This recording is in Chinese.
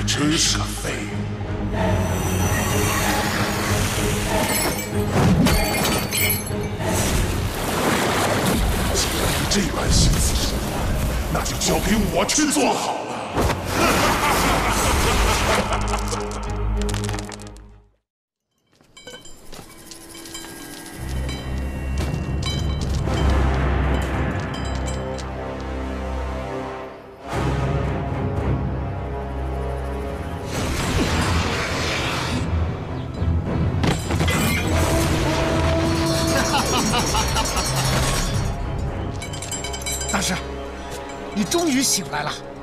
真是个废物！既然你这般心思，那就交给我去做好了。 大师，你终于醒来了。